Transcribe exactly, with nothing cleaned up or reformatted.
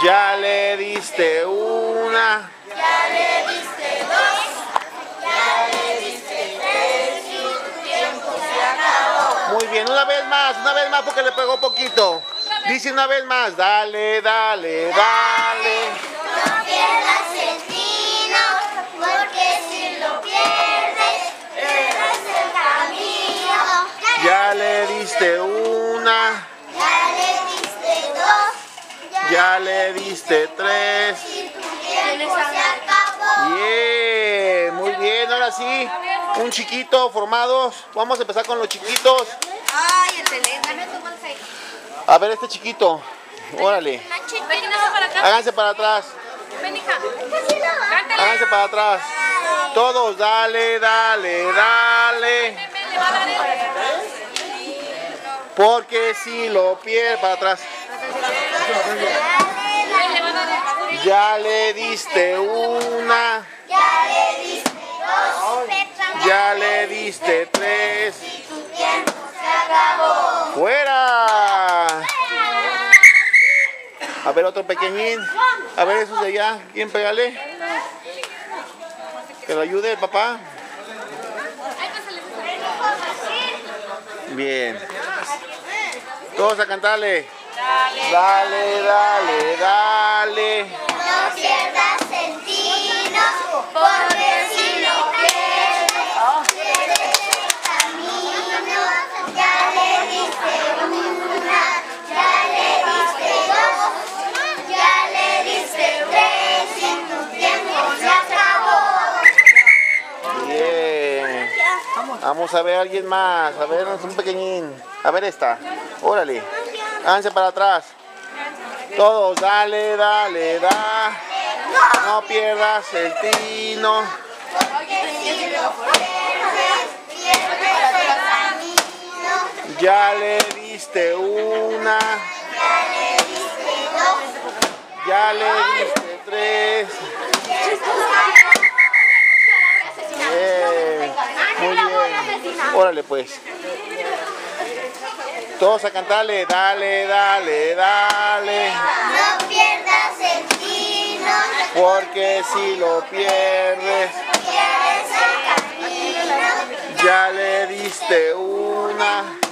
Ya le diste una. Ya le diste dos. Ya le diste tres y tu tiempo se acabó. Muy bien, una vez más, una vez más porque le pegó poquito. Dice una vez más, dale, dale, dale. No pierdas el tino, porque si lo pierdes, pierdes el camino. Ya le diste una. Ya le diste dos. Ya le diste tres. Y tu tiempo se acabó. Bien, muy bien, ahora sí. Un chiquito, formados. Vamos a empezar con los chiquitos. Ay, el teléfono. Dame tu bolsa ahí. A ver, este chiquito. Órale. Háganse para atrás. Ven, hija. Cántale. Háganse para atrás. Todos, dale, dale, dale. Ven, ven, le va a dar el... Porque si lo pierde, para atrás. Ven, le va a dar el... Ya le diste una. Ya le diste dos. Ya le diste tres. Y tu tiempo se acabó. ¡Fuera! A ver, otro pequeñín. A ver, esos de allá. ¿Quién pégale? Que lo ayude el papá. Bien. Todos a cantarle. Dale, dale, dale. No pierdas el tino, porque si lo pierdes, pierdes el camino. Ya le diste una, ya le diste dos, ya le diste tres y tu tiempo se acabó. Bien. Vamos a ver a alguien más. A ver, un pequeñín. A ver esta. Órale. Háganse para atrás. Todos, dale, dale, da. No pierdas el tino. Porque si lo pierdes, pierdes el camino. Ya le diste una. Ya le diste dos. Ya le diste tres. Bien. Muy bien. Órale pues. Todos a cantarle. Dale, dale, dale. No pierdas el tino, Porque si lo pierdes, pierdes el camino. ya le diste una.